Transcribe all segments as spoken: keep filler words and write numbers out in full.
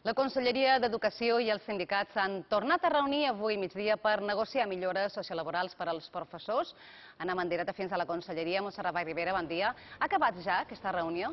La Conselleria d'Educació i els sindicats s'han tornat a reunir avui migdia per negociar millores sociolaborals per als professors. Anna Mandereta, fins a la Conselleria. Montserrat Vallribera, bon dia. Ha acabat ja aquesta reunió?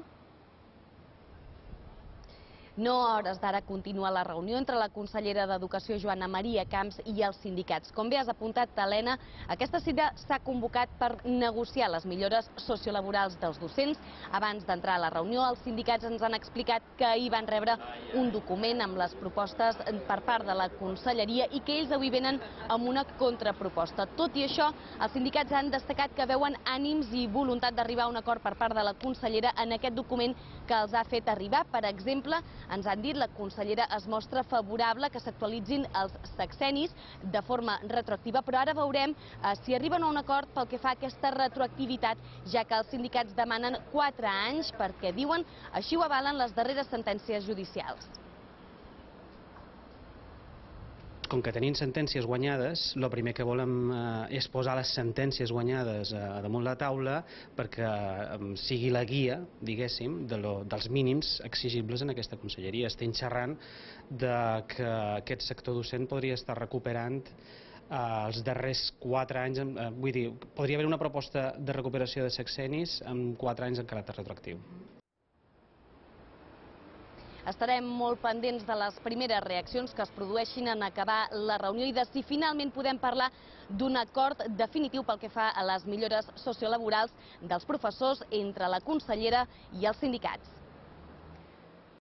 No a hores d'ara continua la reunió entre la consellera d'Educació, Joana Maria Camps, i els sindicats. Com bé has apuntat, Helena, aquesta cita s'ha convocat per negociar les millores sociolaborals dels docents. Abans d'entrar a la reunió, els sindicats ens han explicat que ahir van rebre un document amb les propostes per part de la conselleria i que ells avui venen amb una contraproposta. Tot i això, els sindicats han destacat que veuen ànims i voluntat d'arribar a un acord per part de la consellera en aquest document que els ha fet arribar. Per exemple, ens han dit la consellera es mostra favorable que s'actualitzin els sexennis de forma retroactiva, però ara veurem eh, si arriben a un acord pel que fa a aquesta retroactivitat, ja que els sindicats demanen quatre anys perquè, diuen, així ho avalen les darreres sentències judicials. Com que tenim sentències guanyades, el primer que volem eh, és posar les sentències guanyades eh, damunt la taula perquè eh, sigui la guia, diguéssim, de lo, dels mínims exigibles en aquesta conselleria. Estem xerrant de que aquest sector docent podria estar recuperant eh, els darrers quatre anys, eh, vull dir, podria haver una proposta de recuperació de sexennis amb quatre anys en caràcter retroactiu. Estarem molt pendents de les primeres reaccions que es produeixin en acabar la reunió i de si finalment podem parlar d'un acord definitiu pel que fa a les millores sociolaborals dels professors entre la consellera i els sindicats.